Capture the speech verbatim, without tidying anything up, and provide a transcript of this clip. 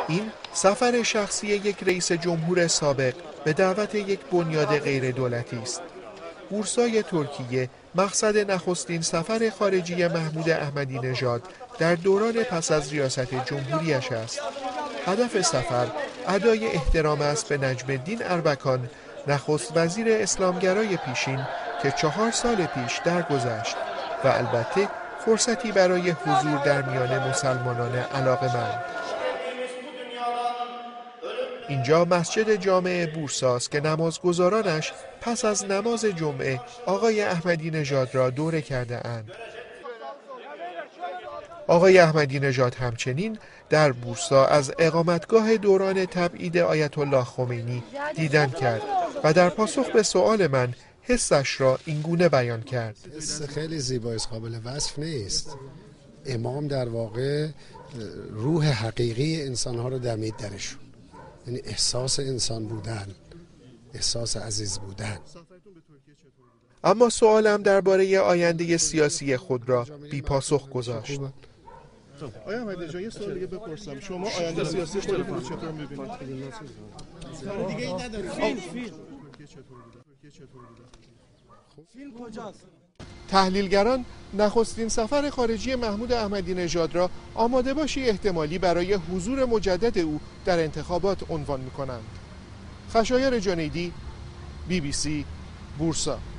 این سفر شخصی یک رئیس جمهور سابق به دعوت یک بنیاد غیر دولتی است. بورسای ترکیه مقصد نخستین سفر خارجی محمود احمدی نژاد در دوران پس از ریاست جمهوریش است. هدف سفر ادای احترام است به نجم الدین اربکان، نخست وزیر اسلامگرای پیشین که چهار سال پیش درگذشت و البته فرصتی برای حضور در میان مسلمانان علاقه‌مند. اینجا مسجد جامع بورساست که نمازگزارانش پس از نماز جمعه آقای احمدی نژاد را دوره کرده اند. آقای احمدی نژاد همچنین در بورسا از اقامتگاه دوران تبعید آیت الله خمینی دیدن کرد و در پاسخ به سؤال من حسش را اینگونه بیان کرد. حس خیلی زیباست، قابل وصف نیست. امام در واقع روح حقیقی انسانها رو دمید درشون، یعنی احساس انسان بودن، احساس عزیز بودن. اما سوالم درباره آینده سیاسی خود را بی پاسخ گذاشت. آیا احمدی جان یه سوال دیگه بپرسم، شما آینده سیاسی خودتون رو چطور می‌بینید؟ دیگه ای نداریم. فیلم فیلم کجاست؟ تحلیلگران نخستین سفر خارجی محمود احمدی نژاد را آماده باشی احتمالی برای حضور مجدد او در انتخابات عنوان می‌کنند. خشایار جنیدی، بی بی سی، بورسا.